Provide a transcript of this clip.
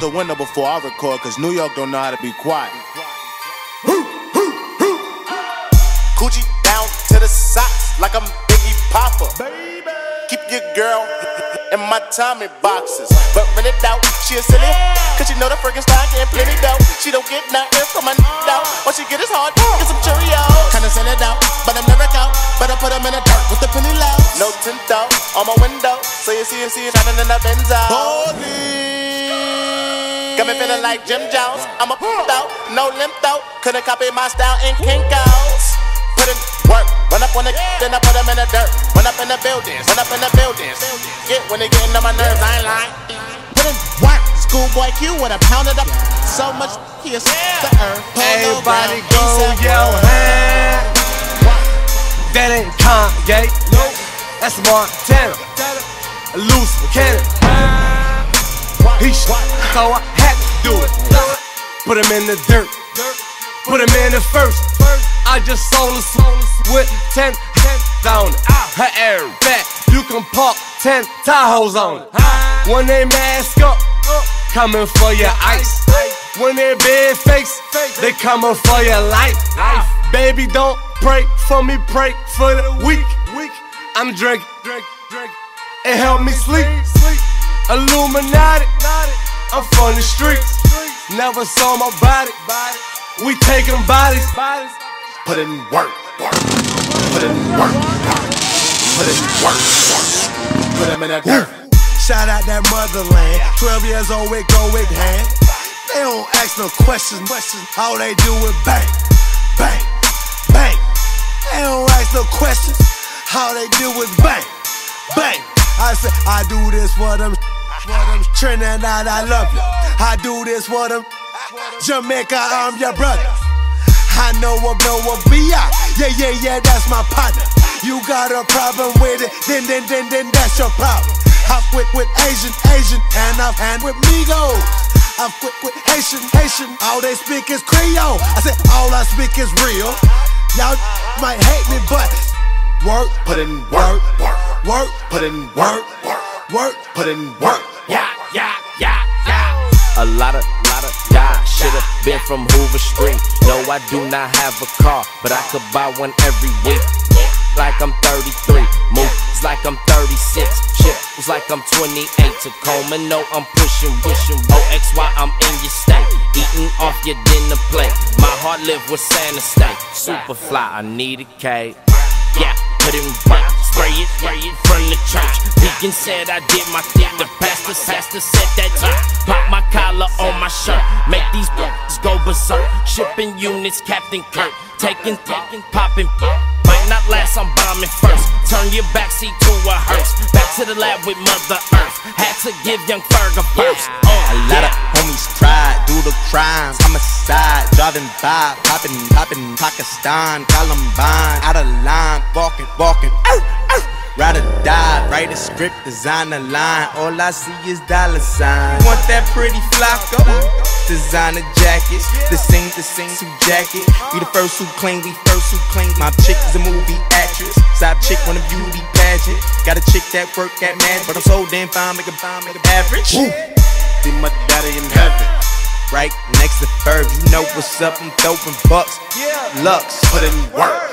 the window before I record, cause New York don't know how to be quiet. Coochie down to the socks like I'm Biggie Popper. Baby. Keep your girl in my Tommy boxes, but when it out, she a silly, cause she know the freaking stock and plenty dough. She don't get nothing from my out. What she get is hard, get some Cheerios. Kinda sell it out, but I'm never out. Better put them in the dirt with the penny loud. No tint out on my window, so you see it shining in the Benzo. Holy, got me feeling like Jim Jones. I'm a out, no limp out. Couldn't copy my style in Kinko's. Put in work, run up on the then I put them in the dirt. Run up in the buildings, run up in the buildings. Get when they getting on my nerves, I ain't lying. Put in work, schoolboy Q with a pound of the so much he is the earth. Everybody go your hand. That ain't Kanye, nope. That's Montana, a loose cannon. He shot, so I had to do it. Put him in the dirt, put him in the first. I just sold a with 10 on it. Her air back, you can park 10 Tahoes on it. When they mask up, coming for your ice. When they big face, they coming for your life. Baby, don't pray for me, pray for the weak. I'm drinking, it help me sleep. Illuminati, I'm from the streets. Never saw my body, we taking bodies. Put in work, put in work, put in work, put them in that dirt. Shout out that motherland, 12 years old with go with hand. They don't ask no questions, all they do is bang, bang, bang. They don't ask no questions, all they do is bang, bang. I say, I do this for them Trinidad, I love you. I do this for them Jamaica, I'm your brother. I know a B.I. Yeah, that's my partner. You got a problem with it, then that's your problem. I quit with Asian, and I hand with Migos. I quit with Haitian, all they speak is Creole. I said all I speak is real. Y'all might hate me, but work, put in work, work, put in work, put in work. Yeah. A lot of guys should've been from Hoover Street. No, I do not have a car, but I could buy one every week. Like I'm 33, moves like I'm 36. Shit was like I'm 28. Tacoma, no, I'm pushing. OXY, I'm in your state, eating off your dinner plate. My heart live with Santa State. Superfly, I need a cake. Yeah, put it in work, spray it from the church. Deacon said I did my thing. The pastor said that pop my collar on my shirt. Make these go berserk. Shipping units, Captain Kirk. Taking, popping. Might not last, I'm bombing first. Turn your backseat to a hearse. Back to the lab with Mother Earth. Had to give young Ferg a burst. A lot of homies tried, do the crimes, homicide, driving by, popping, Pakistan, Columbine, out of line, walking, ride or die, write a script, design a line, all I see is dollar signs. Want that pretty Flocko? Designer jackets, the same suit jacket. We the first who clean, my chick is a movie actress, side chick on a beauty pageant. Got a chick that work at man, but I'm so damn fine, make a average. See my daddy in heaven, right next to Ferg, you know what's up, I'm throwing bucks. Lux, put in work.